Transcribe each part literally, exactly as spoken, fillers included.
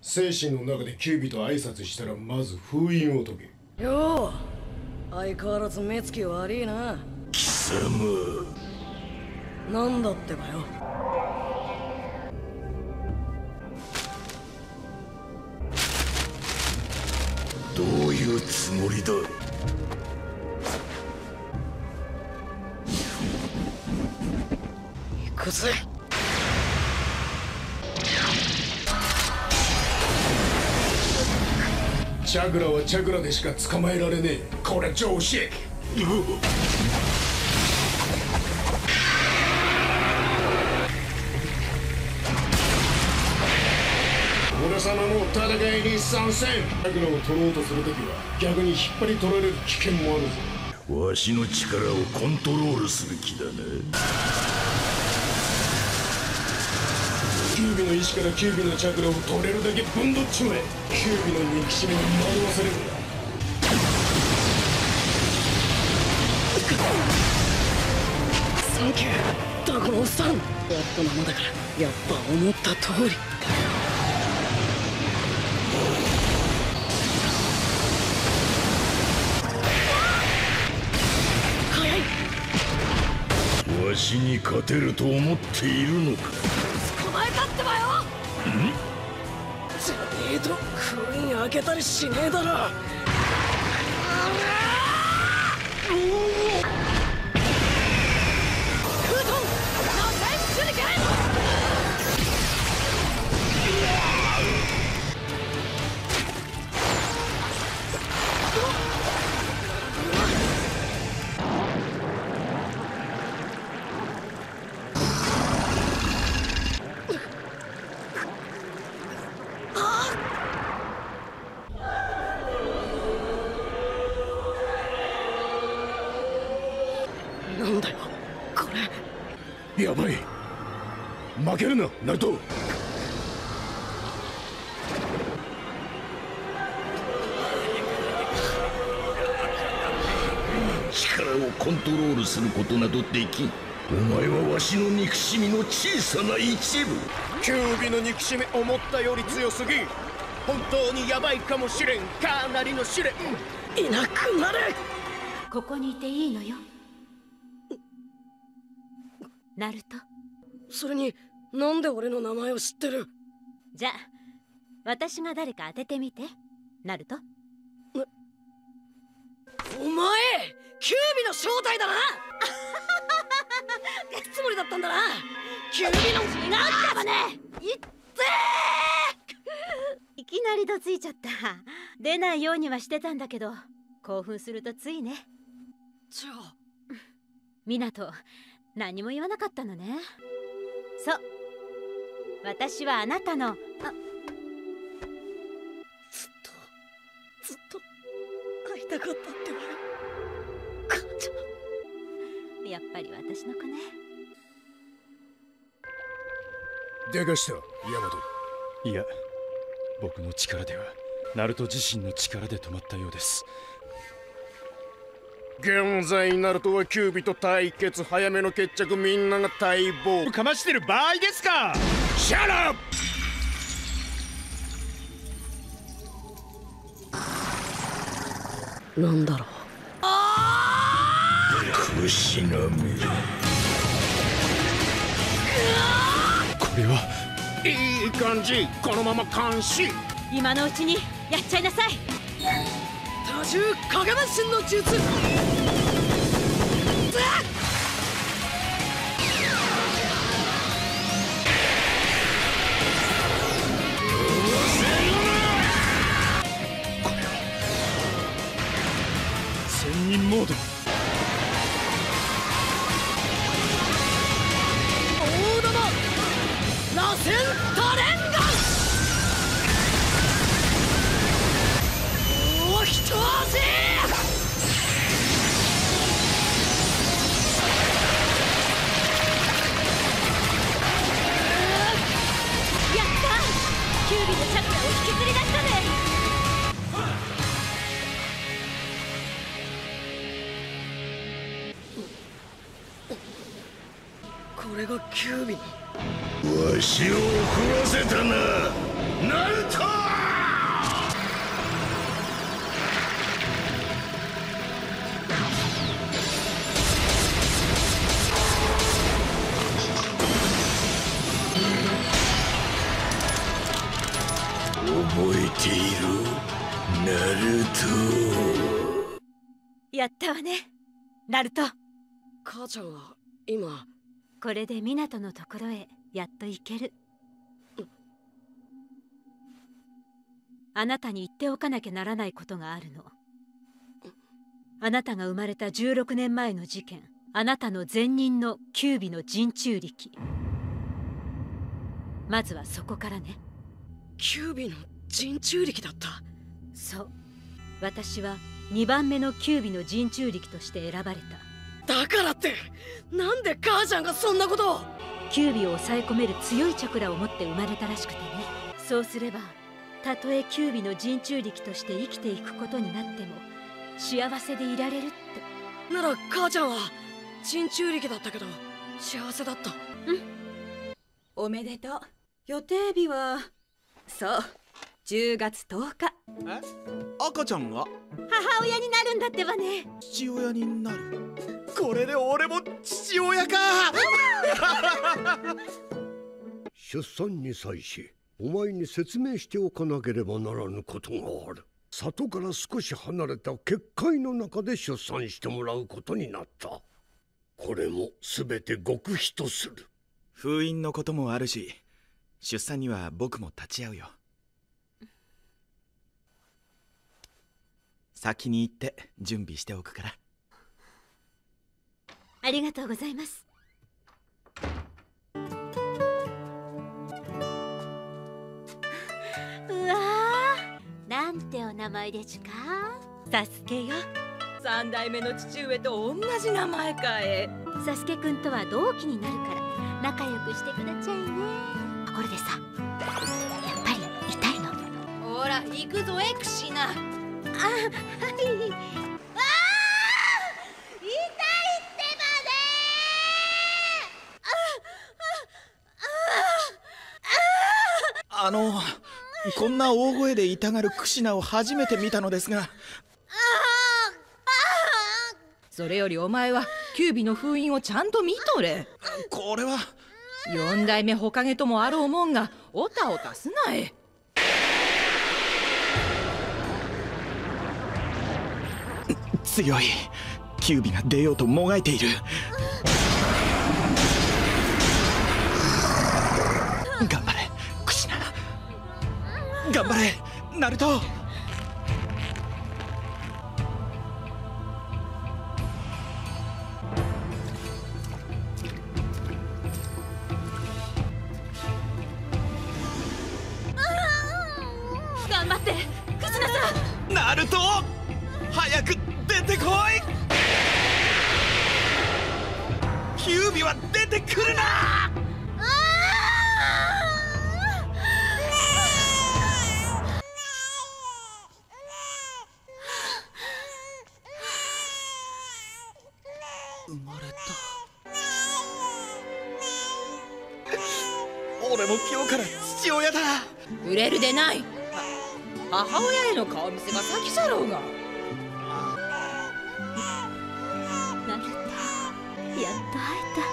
精神の中でキュービと挨拶したらまず封印を解け。 よう、相変わらず目つき悪いな。 貴様なんだってばよ。 どういうつもりだ。 行くぜ。 チャグラはチャグラでしか捕まえられねえ。これ常識。俺様も戦いに参戦。チャグラを取ろうとするときは逆に引っ張り取られる危険もあるぞ。 わしの力をコントロールする気だな。 キュービの意志からキュービのチャクラを取れるだけぶんどっちまえ。キュービの憎しみに惑わされるな。 サンキューダコのおっさん。やったままだからやっぱ思った通り。早い。 わしに勝てると思っているのか。 捕まえたってばよ。んじゃねえと封印開けたりしねえだろ。なんだよこれ。 やばい。負けるなナルト。 力をコントロールすることなどできん。お前はわしの憎しみの小さな一部。 キュービの憎しみ思ったより強すぎ。本当にヤバいかもしれん。かなりの試練。 いなくなれ。 ここにいていいのよナルト。 それになんで俺の名前を知ってる。 じゃあ私が誰か当ててみてナルト。 お前キュービの正体だな。いつもりだったんだな。キュービの違ったばね。いっていきなりどついちゃった。出ないようにはしてたんだけど興奮するとついね。 じゃあミナト何も言わなかったのね。そう私はあなたのあずっとずっと会いたかったってばよ母ちゃん。 やっぱり私の子ね。 でかしたヤマト。 いや僕の力ではナルト自身の力で止まったようです。 現在ナルトはキュービと対決。早めの決着。みんなが待望。 かましてる場合ですか。 シャラップ。なんだろう。 くしなめ。 これはいい感じ。このまま監視。 今のうちにやっちゃいなさい。 多重影分身の術。 千人モード。 大玉螺旋多連眼。おひと味。 やったキュービのチャクラを引きずり出したね。 これがキュービの。 わしを怒らせたなナルト。 覚えているナルト。 やったわねナルト。 母ちゃんは今これで湊のところへやっと行ける。あなたに言っておかなきゃならないことがあるの。あなたが生まれたじゅうろくねんまえの事件、あなたの前任の九尾の人中力。まずはそこからね。 九尾の人中力だった。 そう、私はにばんめの九尾の人中力として選ばれた。 だからってなんで母ちゃんがそんなことを。 九尾を抑え込める強いチャクラを持って生まれたらしくてね。そうすればたとえ九尾の人中力として生きていくことになっても幸せでいられるって。 なら母ちゃんは人中力だったけど幸せだった。 うん、おめでとう。予定日はそうじゅうがつとおか。 え、赤ちゃんが母親になるんだってばね。 父親になる。これで俺も父親か出産に際しお前に説明しておかなければならぬことがある。里から少し離れた結界の中で出産してもらうことになった。これも全て極秘とする。 封印のこともあるし、出産には僕も立ち会うよ。先に行って準備しておくから。 ありがとうございます。うわー、なんてお名前でちゅか。サスケよ。 三代目の父上と同じ名前かえ。 サスケくんとは同期になるから仲良くしてくだちゃいね。ところでさ、やっぱり痛いの？ ほら行くぞエクシナ。 あ、はい。わあ、痛いってばねー。 あのこんな大声で痛がるクシナを初めて見たのですが。 それよりお前は九尾の封印をちゃんと見とれ。 これは四代目火影ともあろうもんがおたおたすなえ。 強い。九尾が出ようともがいている。頑張れクシナ。頑張れナルト。 頑張ってクシナさん。 ナルト早く出てこい。九尾は出てくるな。生まれた。俺も今日から父親だ。 売れるでない。母親への顔見せが先じゃろうが。 ナルト、やっと会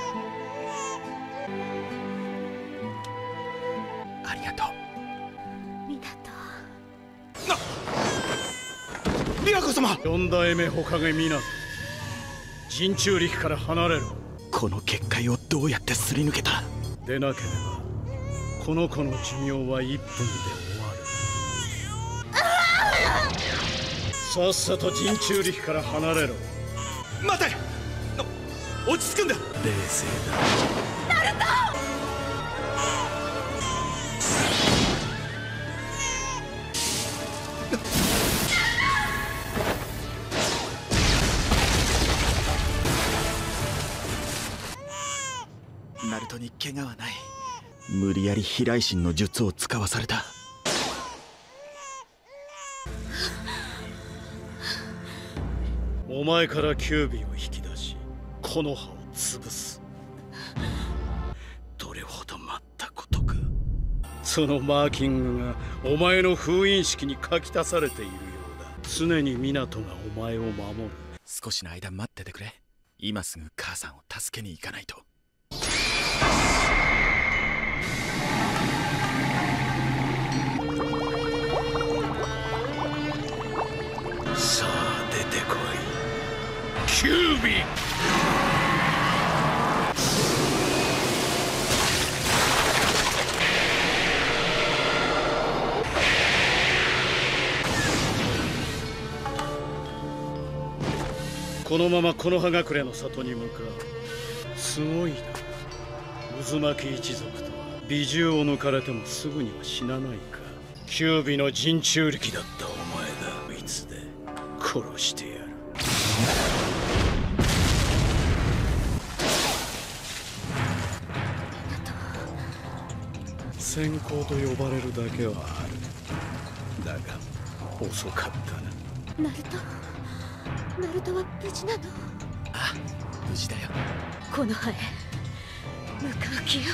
えた。ありがとう湊。 なリアコ様。 四代目火影湊、人中力から離れろ。 この結界をどうやってすり抜けた。 でなければこの子の寿命はいっぷんで終わる。さっさと人中力から離れろ。 待て。落ち着くんだ。冷静だ。ナルト。ナルトに怪我はない。無理やり飛来神の術を使わされた。 お前から九尾を引き出し木の葉を潰す。どれほど待ったことか。そのマーキングがお前の封印式に書き足されているようだ。常に湊がお前を守る。 少しの間待っててくれ。今すぐ母さんを助けに行かないと。 このままこの葉隠れの里に向かう。すごいな。渦巻き一族とは美獣を抜かれてもすぐには死なないか。九尾の人中力だったお前だ。いつで殺してやる。先行と呼ばれるだけはある。だが遅かったな。 ナルトナルトは無事なの？ ああ、無事だよ。 この葉へ向かう気よ。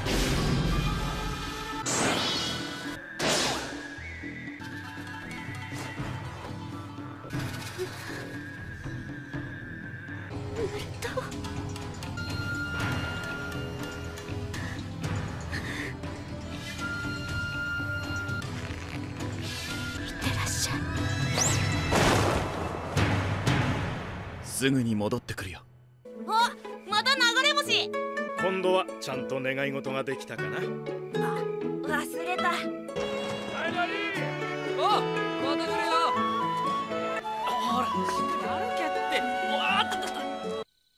すぐに戻ってくるよ。 あ、また流れ星。 今度はちゃんと願い事ができたかな。 あ、忘れた。 お、また来るよ。ほら、やるけって。おあったったった。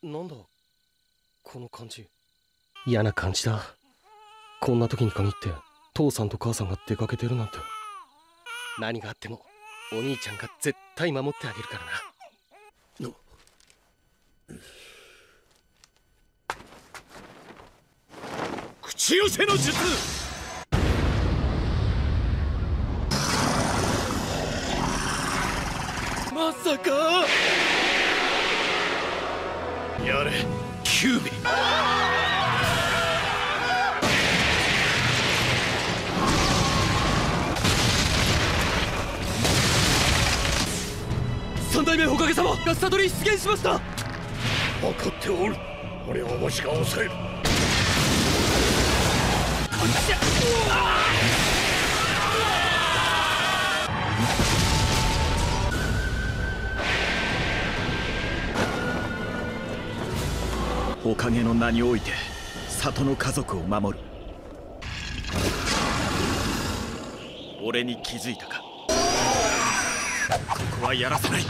なんだこの感じ。嫌な感じだ。こんな時に限って父さんと母さんが出かけてるなんて。何があってもお兄ちゃんが絶対守ってあげるからな。 口寄せの術。 まさか。 やれキュービ。 三代目火影様が里に出現しました。 分かっておる。俺はわしが抑える。 火影の名において里の家族を守る。俺に気づいたか。ここはやらせない。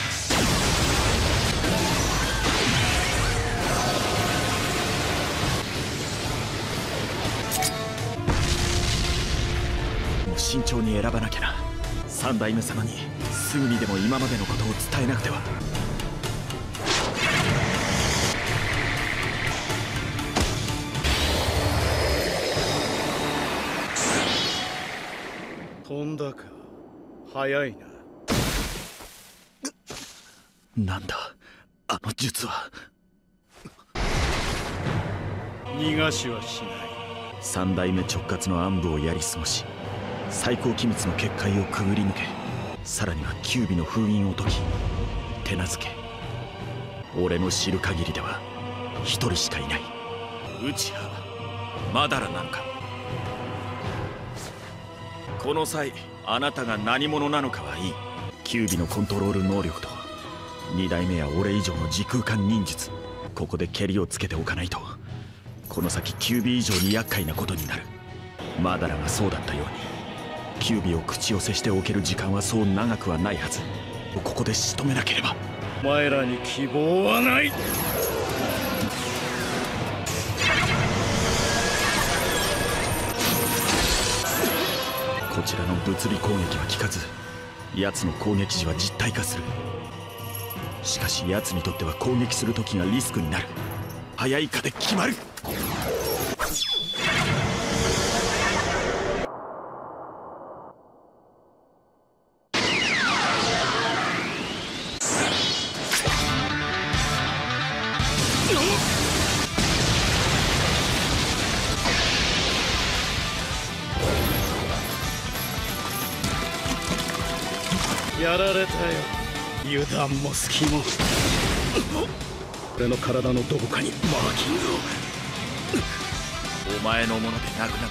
慎重に選ばなきゃな。三代目様にすぐにでも今までのことを伝えなくては。 飛んだか。早いな。なんだあの術は。 逃がしはしない。 三代目直轄の暗部をやり過ごし、最高機密の結界をくぐり抜け、さらには九尾の封印を解き、手なずけ。俺の知る限りでは一人しかいない。内葉マダラなのか。この際あなたが何者なのかはいい。九尾のコントロール能力と二代目や俺以上の時空間忍術、ここでケリをつけておかないとこの先九尾以上に厄介なことになる。マダラがそうだったように九尾を口寄せしておける時間はそう長くはないはず。ここで仕留めなければ。 お前らに希望はない。 こちらの物理攻撃は効かず、奴の攻撃時は実体化する。しかし奴にとっては攻撃する時がリスクになる。早いかで決まる。 やられたよ。油断も隙も。俺の体のどこかにマーキングを。お前のものでなくなった。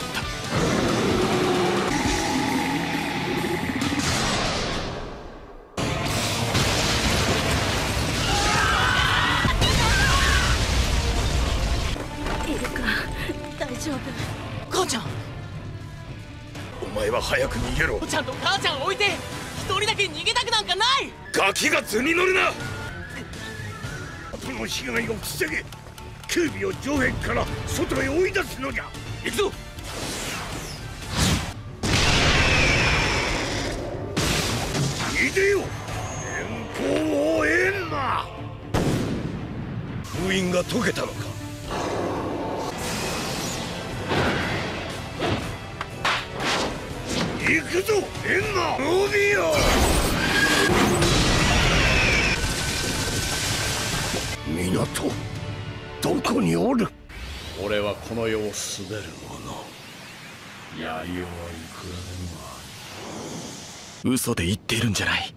イルカ、大丈夫？ 母ちゃん。 お前は早く逃げろ。 ちゃんと母ちゃん置いて一人だけ逃げたくなんかない。 ガキが図に乗るな。 の被害を防げ。キュービを城壁から外へ追い出すのじゃ。行くぞ。いでよ、連行をエンマ。封印が解けたのか。行くぞエンマ、ロビオ。港、どこにおる。 俺はこの世を滑る者。やりようはいくらでもある。 嘘で言っているんじゃない。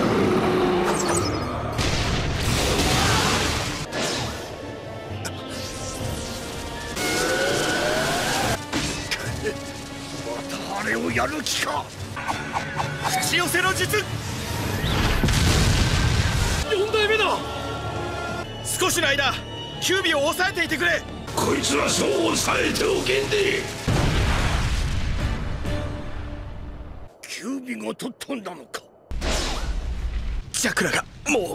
またあれをやる気か。 口寄せの術。 よん代目だ。 少しの間キュービを抑えていてくれ。 こいつはそう抑えておけんで。 キュービが取ったんだのか。 チャクラがもう。こ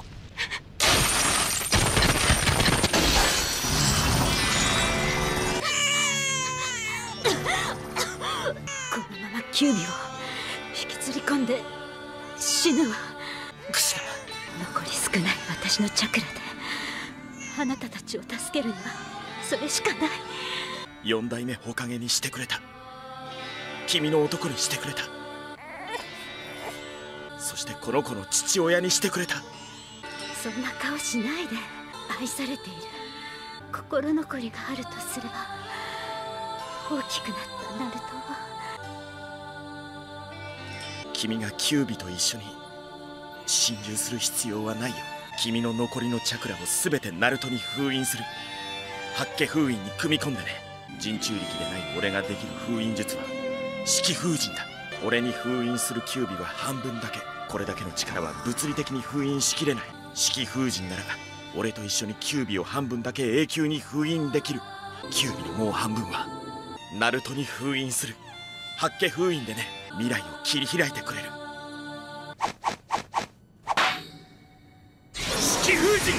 のままキュービを引きずり込んで死ぬわ。 くしゃ残り少ない私のチャクラであなたたちを助けるにはそれしかない。 四代目火影にしてくれた。君の男にしてくれた。そしてこの子の父親にしてくれた。 そんな顔しないで。愛されている心残りがあるとすれば、大きくなったナルトは。 君がキュービと一緒に心中する必要はないよ。君の残りのチャクラを全てナルトに封印する。八卦封印に組み込んでね。人中力でない俺ができる封印術は式封陣だ。俺に封印するキュービは半分だけ。これだけの力は物理的に封印しきれない。式封陣なら俺と一緒にキュービを半分だけ永久に封印できる。キュービのもう半分はナルトに封印する。八卦封印でね、未来を切り開いてくれる。式封陣。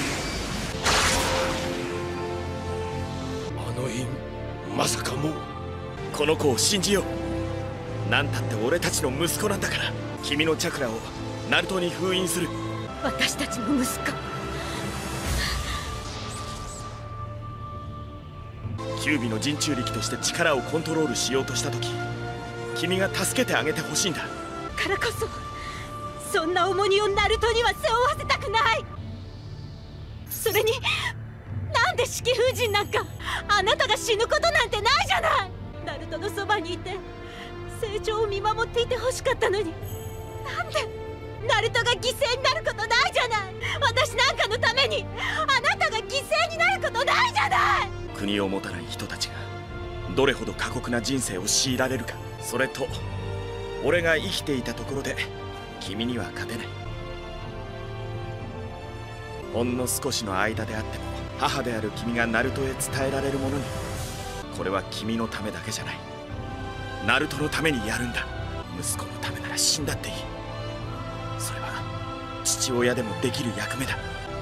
あの印、まさかもう。 この子を信じよう。なんたって俺たちの息子なんだから。君のチャクラをナルトに封印する。 私たちの息子。 キュービの人中力として力をコントロールしようとした時、君が助けてあげてほしいんだからこそ、そんな重荷をナルトには背負わせたくない。それになんで式封陣なんか。あなたが死ぬことなんてないじゃない。ナルトのそばにいて成長を見守っていてほしかったのに、なんでナルトが犠牲になることないじゃない。私なんかのためにあなたが犠牲になることないじゃない。 国を持たない人たちがどれほど過酷な人生を強いられるか。それと俺が生きていたところで君には勝てない。ほんの少しの間であっても母である君がナルトへ伝えられるものに、これは君のためだけじゃない。ナルトのためにやるんだ。息子のためなら死んだっていい。それは父親でもできる役目だ。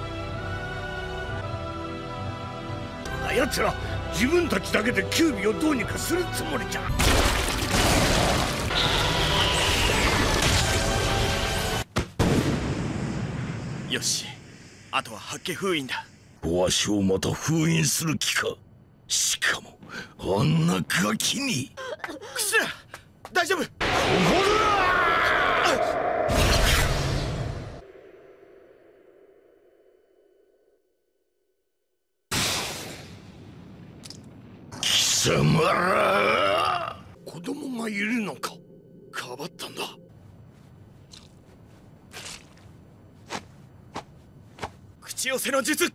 あやつら自分たちだけでキュービをどうにかするつもりじゃ。 よし、あとは八卦封印だ。 わしをまた封印する気か。しかもあんなガキに。 クシラ、大丈夫。 貴様ら。 子供がいるのか。かばったんだ。 口寄せの術。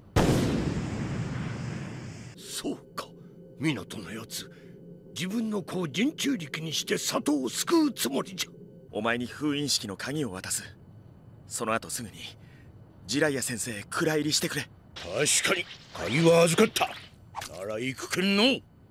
そうか、港のやつ自分の子を人中力にして里を救うつもりじゃ。 お前に封印式の鍵を渡す。その後すぐにジライア先生へ蔵入りしてくれ。 確かに鍵は預かった。なら行くけんの。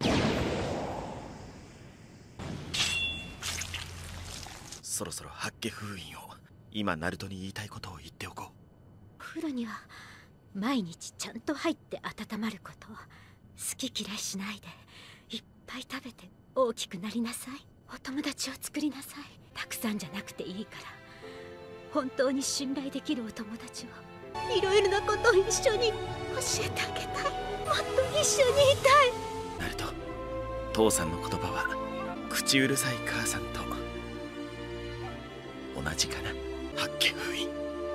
そろそろ八卦封印を。今ナルトに言いたいことを言っておこう。 フルには毎日ちゃんと入って温まること。好き嫌いしないでいっぱい食べて大きくなりなさい。お友達を作りなさい。たくさんじゃなくていいから、本当に信頼できるお友達を。いろいろなことを一緒に教えてあげたい。もっと一緒にいたい。 ナルト、父さんの言葉は口うるさい母さんと同じかな。八犬封印。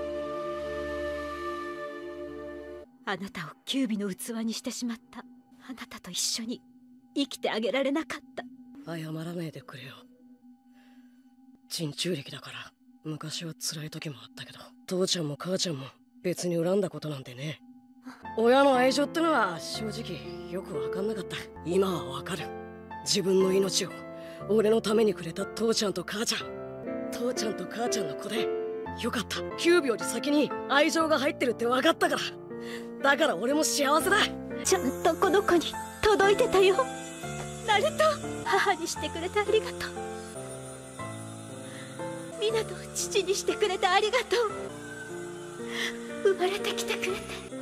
あなたをキュービの器にしてしまった。あなたと一緒に生きてあげられなかった。 謝らねえでくれよ。人中力だから昔は辛い時もあったけど、父ちゃんも母ちゃんも別に恨んだことなんてね。親の愛情ってのは正直よく分かんなかった。今は分かる。自分の命を俺のためにくれた父ちゃんと母ちゃん。父ちゃんと母ちゃんの子でよかった。キュービより先に愛情が入ってるって分かったから。だから俺も幸せだ。 ちゃんとこの子に届いてたよ。ナルト、母にしてくれてありがとう。湊を父にしてくれてありがとう。生まれてきてくれて